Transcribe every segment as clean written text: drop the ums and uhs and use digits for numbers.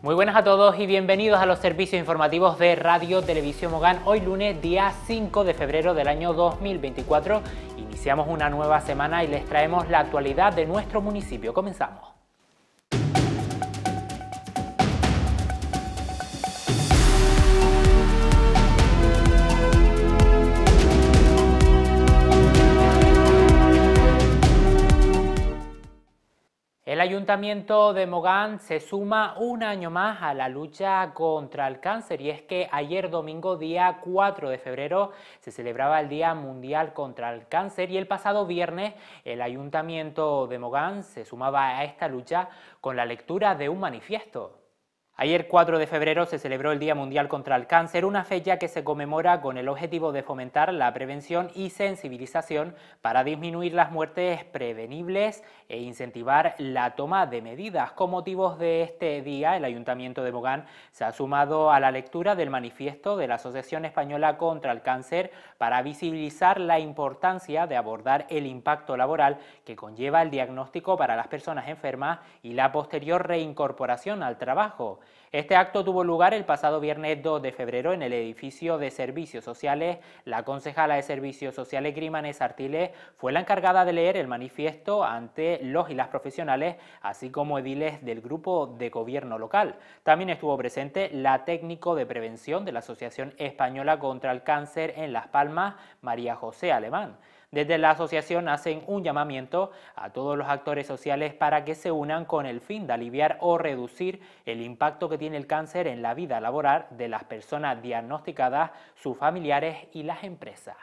Muy buenas a todos y bienvenidos a los servicios informativos de Radio Televisión Mogán. Hoy lunes, día 5 de febrero del año 2024. Iniciamos una nueva semana y les traemos la actualidad de nuestro municipio. Comenzamos. El Ayuntamiento de Mogán se suma un año más a la lucha contra el cáncer, y es que ayer domingo, día 4 de febrero, se celebraba el Día Mundial contra el Cáncer, y el pasado viernes el Ayuntamiento de Mogán se sumaba a esta lucha con la lectura de un manifiesto. Ayer 4 de febrero se celebró el Día Mundial contra el Cáncer, una fecha que se conmemora con el objetivo de fomentar la prevención y sensibilización para disminuir las muertes prevenibles e incentivar la toma de medidas. Con motivos de este día, el Ayuntamiento de Mogán se ha sumado a la lectura del manifiesto de la Asociación Española contra el Cáncer para visibilizar la importancia de abordar el impacto laboral que conlleva el diagnóstico para las personas enfermas y la posterior reincorporación al trabajo. Este acto tuvo lugar el pasado viernes 2 de febrero en el edificio de Servicios Sociales. La concejala de Servicios Sociales, Grimanes Artiles, fue la encargada de leer el manifiesto ante los y las profesionales, así como ediles del grupo de gobierno local. También estuvo presente la técnico de prevención de la Asociación Española contra el Cáncer en Las Palmas, María José Alemán. Desde la asociación hacen un llamamiento a todos los actores sociales para que se unan con el fin de aliviar o reducir el impacto que tiene el cáncer en la vida laboral de las personas diagnosticadas, sus familiares y las empresas.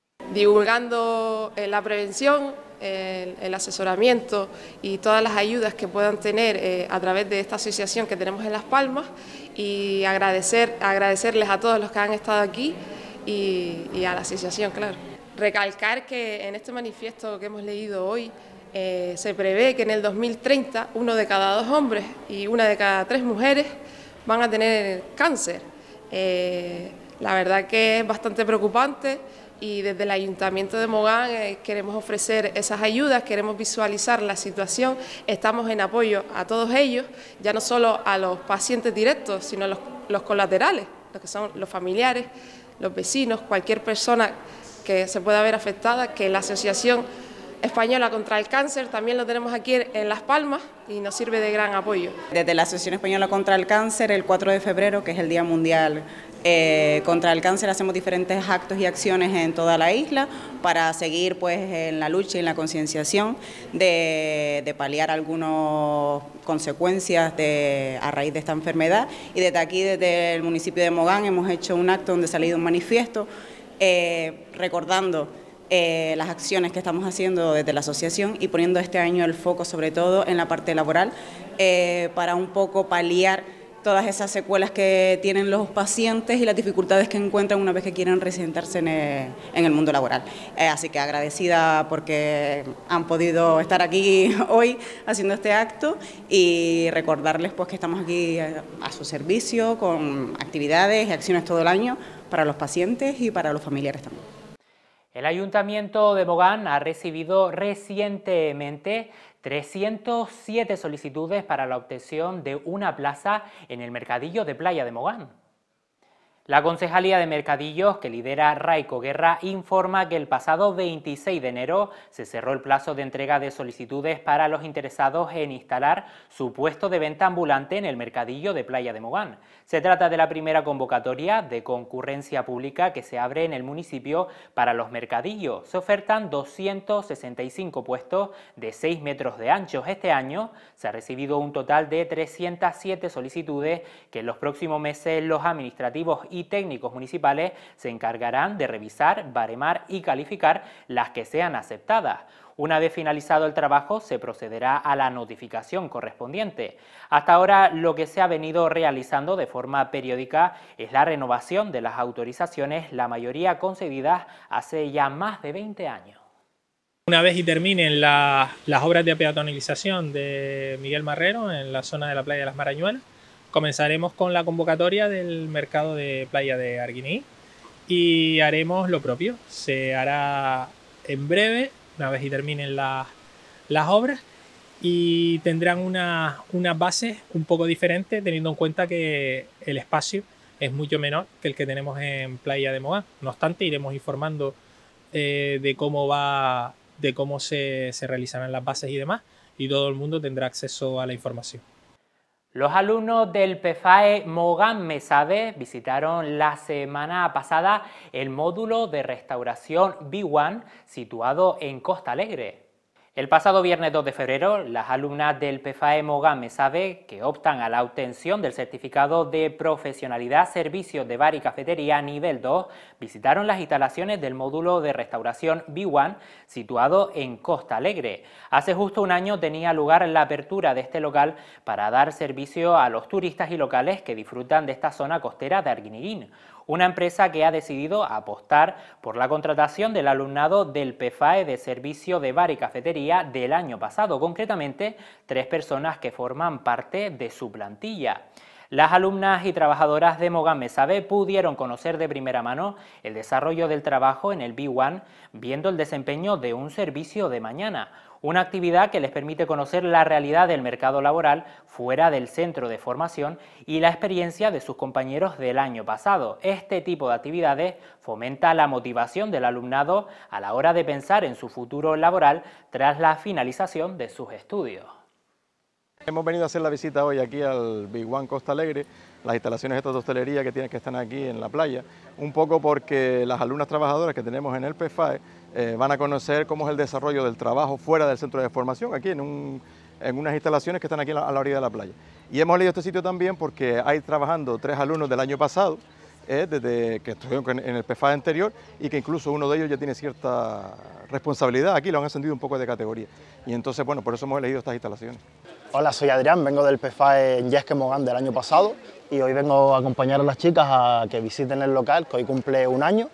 Divulgando la prevención, el asesoramiento y todas las ayudas que puedan tener a través de esta asociación que tenemos en Las Palmas, y agradecerles a todos los que han estado aquí y a la asociación, claro. Recalcar que en este manifiesto que hemos leído hoy se prevé que en el 2030 1 de cada 2 hombres y 1 de cada 3 mujeres van a tener cáncer. La verdad que es bastante preocupante, y desde el Ayuntamiento de Mogán queremos ofrecer esas ayudas, queremos visualizar la situación, estamos en apoyo a todos ellos, ya no solo a los pacientes directos, sino a los colaterales, los que son los familiares, los vecinos, cualquier persona que se pueda ver afectada, que la Asociación Española contra el Cáncer también lo tenemos aquí en Las Palmas y nos sirve de gran apoyo. Desde la Asociación Española contra el Cáncer, el 4 de febrero, que es el Día Mundial contra el Cáncer, hacemos diferentes actos y acciones en toda la isla para seguir pues en la lucha y en la concienciación de paliar algunas consecuencias a raíz de esta enfermedad. Y desde aquí, desde el municipio de Mogán, hemos hecho un acto donde ha salido un manifiesto recordando las acciones que estamos haciendo desde la asociación y poniendo este año el foco sobre todo en la parte laboral para un poco paliar todas esas secuelas que tienen los pacientes y las dificultades que encuentran una vez que quieren resentarse en el mundo laboral. Así que agradecida porque han podido estar aquí hoy haciendo este acto, y recordarles pues que estamos aquí a su servicio con actividades y acciones todo el año para los pacientes y para los familiares también. El Ayuntamiento de Mogán ha recibido recientemente 307 solicitudes para la obtención de una plaza en el Mercadillo de Playa de Mogán. La Concejalía de Mercadillos, que lidera Raico Guerra, informa que el pasado 26 de enero se cerró el plazo de entrega de solicitudes para los interesados en instalar su puesto de venta ambulante en el Mercadillo de Playa de Mogán. Se trata de la primera convocatoria de concurrencia pública que se abre en el municipio para los mercadillos. Se ofertan 265 puestos de 6 metros de ancho. Este año se ha recibido un total de 307 solicitudes que en los próximos meses los administrativos y técnicos municipales se encargarán de revisar, baremar y calificar las que sean aceptadas. Una vez finalizado el trabajo, se procederá a la notificación correspondiente. Hasta ahora, lo que se ha venido realizando de forma periódica es la renovación de las autorizaciones, la mayoría concedidas hace ya más de 20 años. Una vez y terminen las obras de peatonalización de Miguel Marrero en la zona de la playa de las Marañuelas, comenzaremos con la convocatoria del mercado de playa de Arguiní y haremos lo propio. Se hará en breve, una vez y terminen las obras, y tendrán unas bases un poco diferentes, teniendo en cuenta que el espacio es mucho menor que el que tenemos en Playa de Mogán. No obstante, iremos informando de cómo se realizarán las bases y demás, y todo el mundo tendrá acceso a la información. Los alumnos del PFAE Mogán Mesabe visitaron la semana pasada el módulo de restauración B1 situado en Costa Alegre. El pasado viernes 2 de febrero, las alumnas del PFAE Mogán Mesabe, que optan a la obtención del certificado de profesionalidad servicios de bar y cafetería nivel 2, visitaron las instalaciones del módulo de restauración B1 situado en Costa Alegre. Hace justo un año tenía lugar la apertura de este local para dar servicio a los turistas y locales que disfrutan de esta zona costera de Arguineguín. Una empresa que ha decidido apostar por la contratación del alumnado del PFAE de servicio de bar y cafetería del año pasado, concretamente 3 personas que forman parte de su plantilla. Las alumnas y trabajadoras de Mogán Mesabe pudieron conocer de primera mano el desarrollo del trabajo en el B1, viendo el desempeño de un servicio de mañana, una actividad que les permite conocer la realidad del mercado laboral fuera del centro de formación y la experiencia de sus compañeros del año pasado. Este tipo de actividades fomenta la motivación del alumnado a la hora de pensar en su futuro laboral tras la finalización de sus estudios. Hemos venido a hacer la visita hoy aquí al B1 Costa Alegre, las instalaciones estas de hostelería que están aquí en la playa, un poco porque las alumnas trabajadoras que tenemos en el PFAE van a conocer cómo es el desarrollo del trabajo fuera del centro de formación, aquí en unas instalaciones que están aquí a la orilla de la playa. Y hemos elegido este sitio también porque hay trabajando 3 alumnos del año pasado, desde que estuvieron en el PFAE anterior, y que incluso uno de ellos ya tiene cierta responsabilidad aquí, lo han ascendido un poco de categoría. Y entonces, bueno, por eso hemos elegido estas instalaciones. Hola, soy Adrián, vengo del PFAE en Yesque Mogán del año pasado y hoy vengo a acompañar a las chicas a que visiten el local, que hoy cumple un año,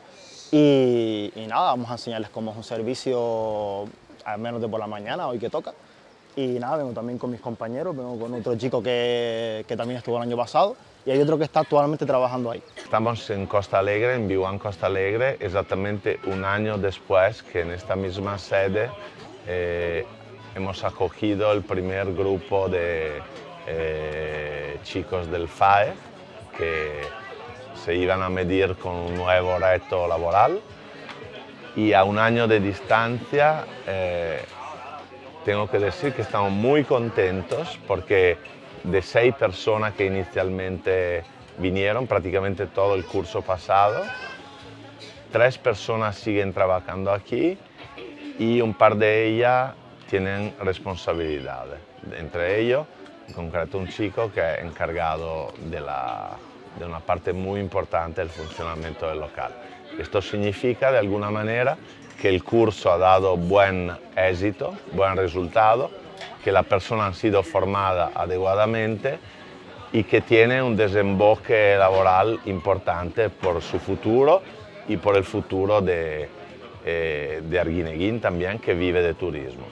y nada, vamos a enseñarles cómo es un servicio, al menos de por la mañana, hoy que toca. Y nada, vengo también con mis compañeros, vengo con otro chico que también estuvo el año pasado, y hay otro que está actualmente trabajando ahí. Estamos en Costa Alegre, en B1 Costa Alegre, exactamente un año después que en esta misma sede hemos acogido el primer grupo de chicos del FAE que se iban a medir con un nuevo reto laboral, y a un año de distancia tengo que decir que estamos muy contentos porque de 6 personas que inicialmente vinieron prácticamente todo el curso pasado, 3 personas siguen trabajando aquí y un par de ellas tienen responsabilidades. Entre ellos, en concreto, un chico que es encargado de una parte muy importante del funcionamiento del local. Esto significa, de alguna manera, que el curso ha dado buen éxito, buen resultado, que las personas han sido formadas adecuadamente y que tienen un desemboque laboral importante por su futuro y por el futuro de Arguineguín también, que vive de turismo.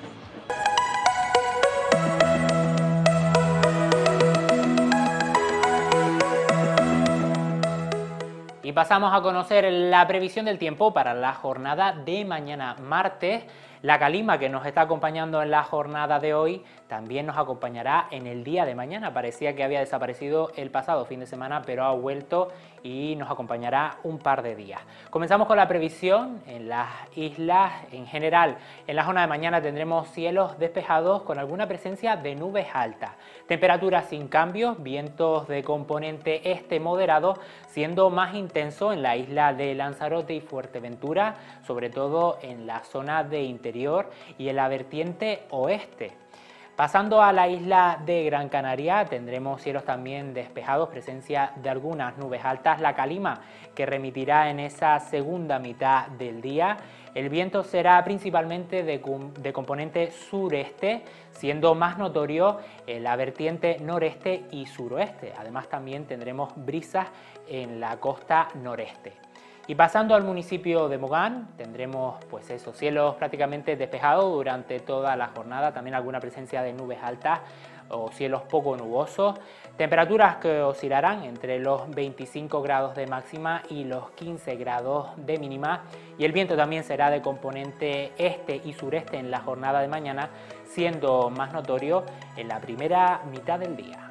Y pasamos a conocer la previsión del tiempo para la jornada de mañana martes. La calima que nos está acompañando en la jornada de hoy también nos acompañará en el día de mañana. Parecía que había desaparecido el pasado fin de semana, pero ha vuelto y nos acompañará un par de días. Comenzamos con la previsión en las islas. En general, en la zona de mañana tendremos cielos despejados con alguna presencia de nubes altas. Temperaturas sin cambios, vientos de componente este moderado, siendo más intenso en la isla de Lanzarote y Fuerteventura, sobre todo en la zona de interior y en la vertiente oeste. Pasando a la isla de Gran Canaria, tendremos cielos también despejados, presencia de algunas nubes altas, la calima que remitirá en esa segunda mitad del día. El viento será principalmente de componente sureste, siendo más notorio en la vertiente noreste y suroeste. Además, también tendremos brisas en la costa noreste. Y pasando al municipio de Mogán, tendremos pues esos cielos prácticamente despejados durante toda la jornada, también alguna presencia de nubes altas o cielos poco nubosos. Temperaturas que oscilarán entre los 25 grados de máxima y los 15 grados de mínima. Y el viento también será de componente este y sureste en la jornada de mañana, siendo más notorio en la primera mitad del día.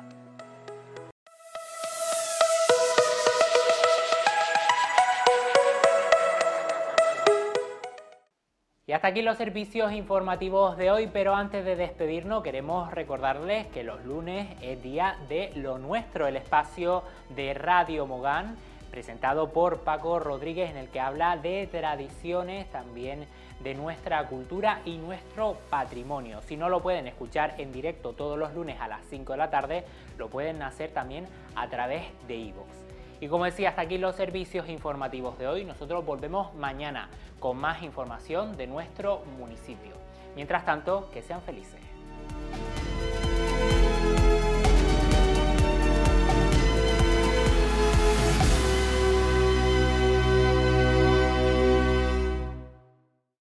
Y hasta aquí los servicios informativos de hoy, pero antes de despedirnos queremos recordarles que los lunes es día de Lo Nuestro, el espacio de Radio Mogán, presentado por Paco Rodríguez, en el que habla de tradiciones, también de nuestra cultura y nuestro patrimonio. Si no lo pueden escuchar en directo todos los lunes a las 5 de la tarde, lo pueden hacer también a través de iVoox. Y como decía, hasta aquí los servicios informativos de hoy. Nosotros volvemos mañana con más información de nuestro municipio. Mientras tanto, que sean felices.